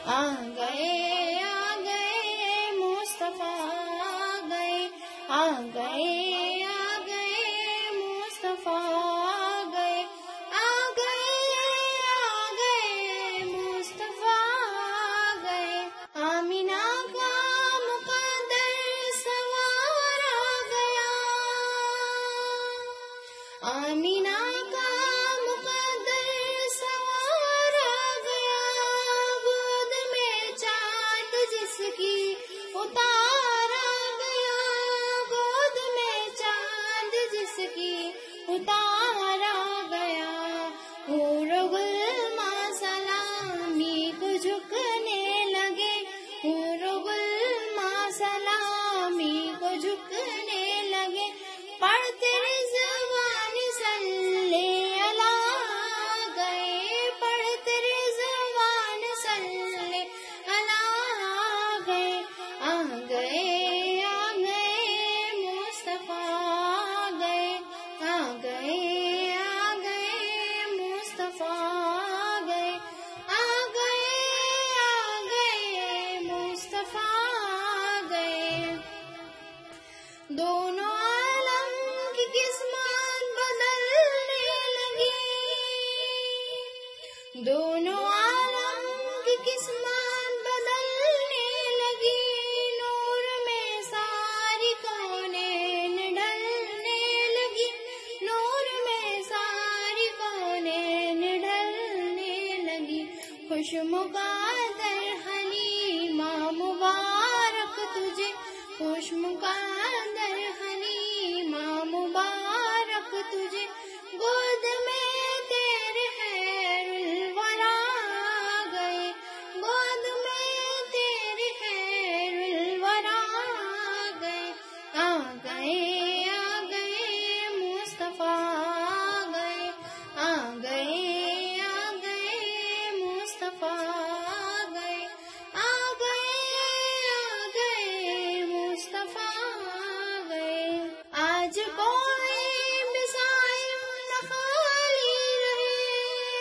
آ گئے مصطفیٰ آ گئے، آ گئے مصطفیٰ آ گئے، آ گئے مصطفیٰ آ گئے۔ آمینہ کا مقدر سوار آ گیا، آمینہ کا مقدر سوار آ گیا، گود میں چاند جس کی اتار آ گیا، گود میں چاند جس کی اتار آ گیا۔ حور و غلماں سلامی کو جھکنے لگے، حور و غلماں سلامی کو جھکنے لگے، پڑھتے رضوان صلی اللہ گئے، پڑھتے رضوان صلی اللہ گئے، آ گئے مصطفیٰ آ گئے، آ گئے مصطفیٰ آ گئے، آ گئے مصطفیٰ آ گئے۔ دونوں عالم کی قسمت بدلنے لگی، دونوں عالم کی قسمت بدلنے لگی، نور میں ساری کونین ڈھلنے لگی، نور میں ساری کونین ڈھلنے لگی۔ خوش مقدر حلیمہ مبارک تجھے، خوش مقدر حلیمہ مبارک تجھے، گود میں تیرے خیر الورا آ گئے، گود میں تیرے خیر الورا آ گئے، آ گئے مصطفیٰ آ گئے، آ گئے مصطفیٰ آ گئے، آ گئے مصطفیٰ آ گئے۔ آج کوئی مسائل نہ خالی رہے،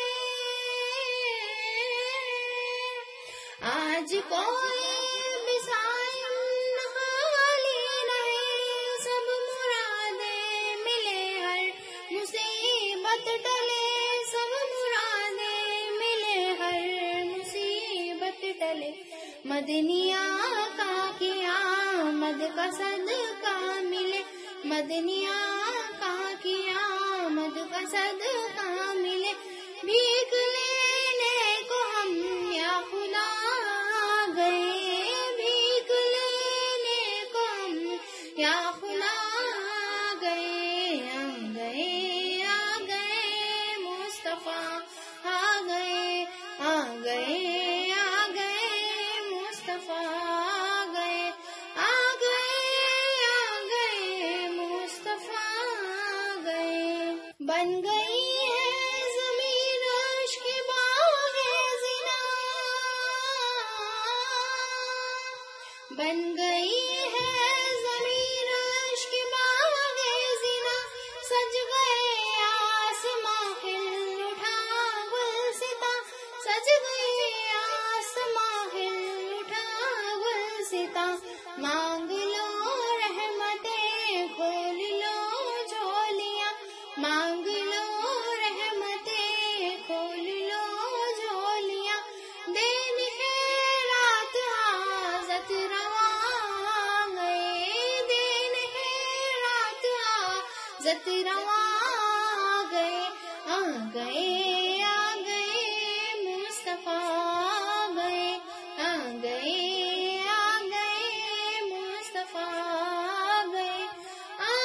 آج کوئی مسائل نہ خالی رہے، سب مرادیں ملے ہر مصیبت ٹلے، سب مرادیں ملے ہر مصیبت ٹلے، مدنی آقا کی آمد کا صدقہ ملے، مدنی آقا کی آمد کا صدقہ ملے، بھیک لینے کو ہم یا خدا آ گئے، بھیک لینے کو ہم یا خدا آ گئے، آ گئے مصطفیٰ آ گئے، آ گئے مصطفیٰ آ گئے، آ گئے مصطفیٰ آ گئے۔ بن گئی ہے زمین عشق کے باغ زنا، بن گئی ہے زمین عشق کے باغ زنا، سج گئے آسماں ہل اٹھا گلستاں، سج گئے آسماں ہل اٹھا گلستاں، مانگ لو رحمتیں کھول لو جھولیاں، مانگ لو رحمتیں کھول لو جھولیاں، دن ہے رات حاجت روا آ گئے، دن ہے رات حاجت روا آ گئے، آ گئے مصطفیٰ آ گئے، آ گئے مصطفیٰ آ گئے، آ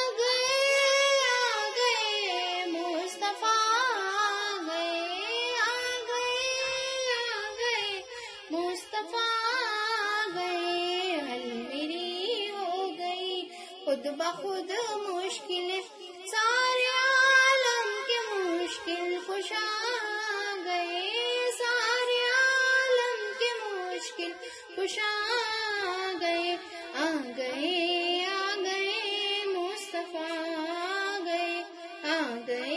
گئے مصطفیٰ آ گئے، آ گئے مصطفیٰ آ گئے۔ حل میری ہو گئی خود بخود مشکل، سارے عالم کے مشکل کشا آ گئے، سارے عالم کے مشکل کشا آ گئے، آ گئے مصطفیٰ آ گئے، آ گئے